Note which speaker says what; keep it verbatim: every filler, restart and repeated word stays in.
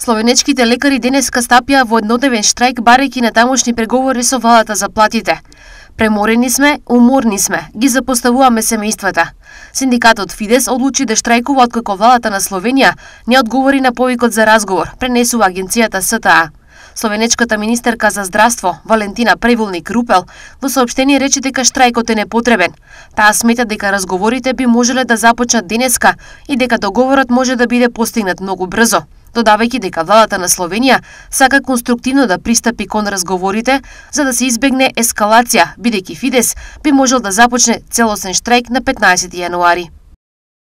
Speaker 1: Словенечките лекари денеска стапија во еднодневен штрајк барајќи на тамошни преговори со владата за платите. Преморени сме, уморни сме, ги запоставуваме семејствата. Синдикатот Фидес одлучи да штрајкува откако владата на Словенија не одговори на повикот за разговор, пренесува агенцијата С Т А. Словенечката министерка за здравство Валентина Преволник-Рупел во соопштение рече дека штрајкот е непотребен. Таа смета дека разговорите би можеле да започнат денеска и дека договорот може да биде постигнат многу брзо, додавајќи дека владата на Словенија сака конструктивно да пристапи кон разговорите за да се избегне ескалација, бидејќи Фидес би можел да започне целосен штрајк на петнаесети јануари.